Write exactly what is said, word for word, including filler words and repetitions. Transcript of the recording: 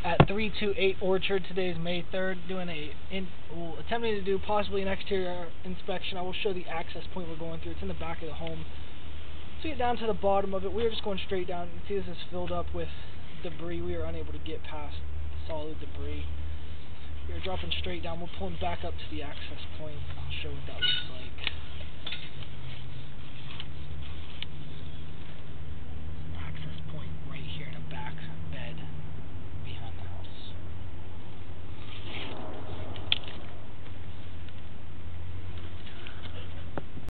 at three two eight Orchard. Today is May third, doing a in, well, attempting to do possibly an exterior inspection. I will show the access point we're going through. It's in the back of the home. So get down to the bottom of it. We are just going straight down. You can see this is filled up with debris. We are unable to get past solid debris. We are dropping straight down. We're pulling back up to the access point. I'll show what that looks like.